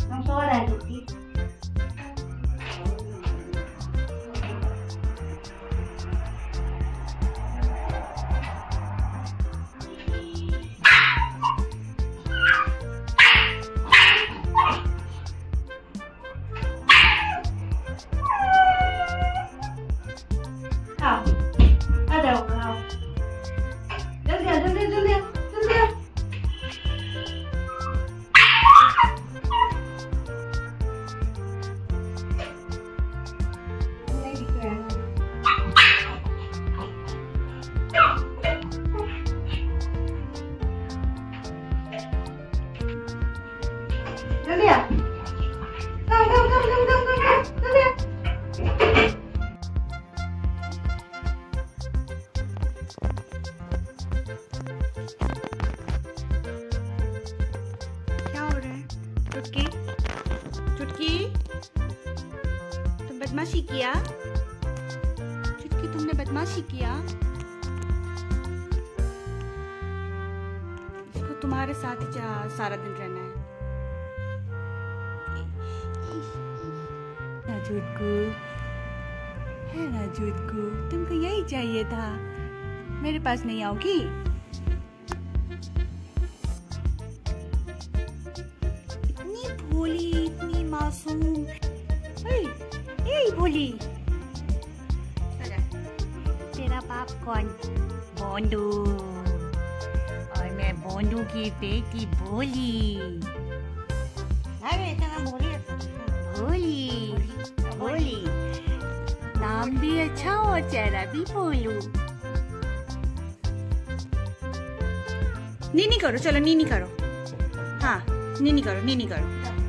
हम सो रहे हैं छुटकी। आ जाओ आओ, जल्दी आओ, जल्दी जल्दी आओ, जल्दी आओ। नहीं दिख रहा है। जल्दी आ, कम कम कम कम कम कम, जल्दी आ। क्या हो रहा है चुटकी? चुटकी, तुम बदमाशी किया? चुटकी, तुमने बदमाशी किया? इसको तुम्हारे साथ ही सारा दिन रहना है। ना चुटकू, है ना चुटकू, तुमको यही चाहिए था। मेरे पास नहीं आओगी? इतनी भोली, इतनी मासूम। ए भोली, तेरा बाप कौन? बोंडू, और मैं बोंडू की बेटी भोली। अरे इतना भोली भोली भोली, नाम भी अच्छा और चेहरा भी भोलू। नीनी करो, चलो नीनी करो। हाँ नीनी करो, नीनी करो।